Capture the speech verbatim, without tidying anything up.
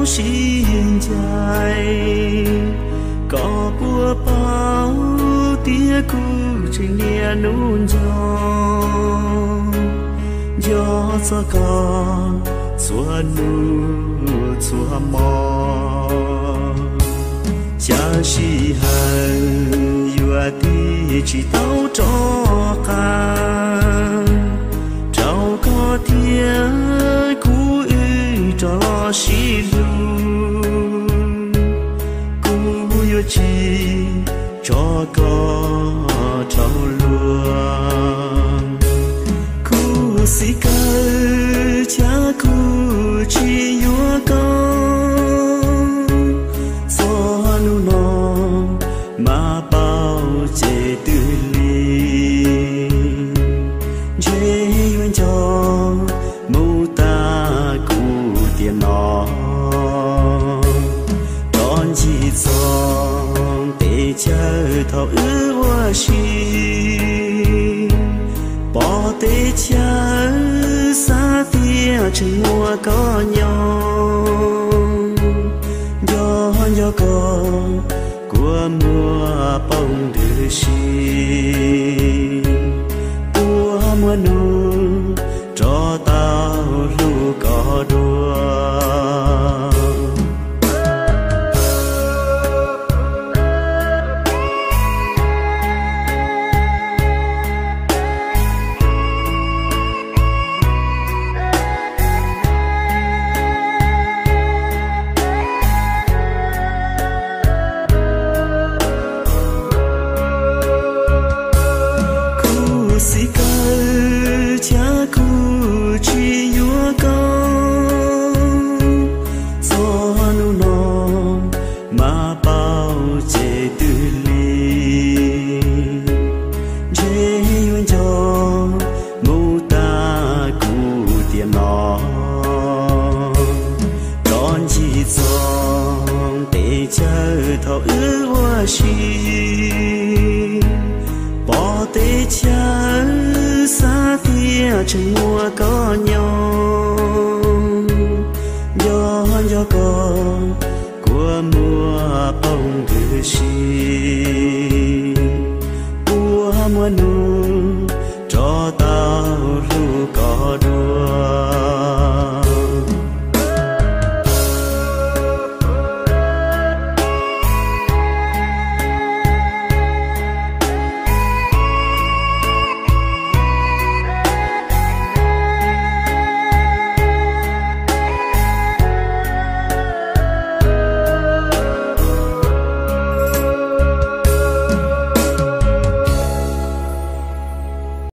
xin dài có bùa bao tia cu trên nia nôn gió gió gió con xua nu xua mò cha si hằng yua ti chỉ tao cho ca trao có tia cu ư cho si lu cu yo chi cho có trao luôn cu si cơ cha cu chi yo con gió nu nó mà bao chế tư ly chế yuen cho mù ta cu tiền nó đón chỉ giông để chờ thọ ước hoa chi bỏ tế cha xa tia chừng mùa có nhau gió gió con của mùa bông đưa chi của mùa nu cho tao lu có đua si cơ cha cu chi yua con gió nu nó mà bao chế tư ly chế yuen cho mù ta cu tiền nó đón chỉ giông để chờ thọ ước hoa chi bỏ tế cha xa tia chừng mùa có nhau gió gió con của mùa bông đưa chi của mùa nu cho tao lu có đua